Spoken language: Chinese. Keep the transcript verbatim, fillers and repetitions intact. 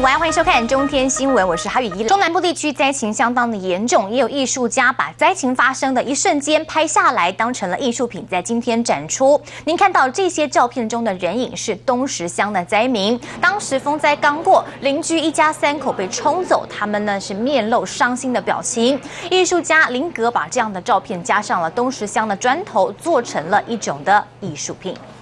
晚安，欢迎收看中天新闻，我是哈雨一。中南部地区灾情相当的严重，也有艺术家把灾情发生的一瞬间拍下来，当成了艺术品，在今天展出。您看到这些照片中的人影是东石乡的灾民，当时风灾刚过，邻居一家三口被冲走，他们呢是面露伤心的表情。艺术家林格把这样的照片加上了东石乡的砖头，做成了一种的艺术品。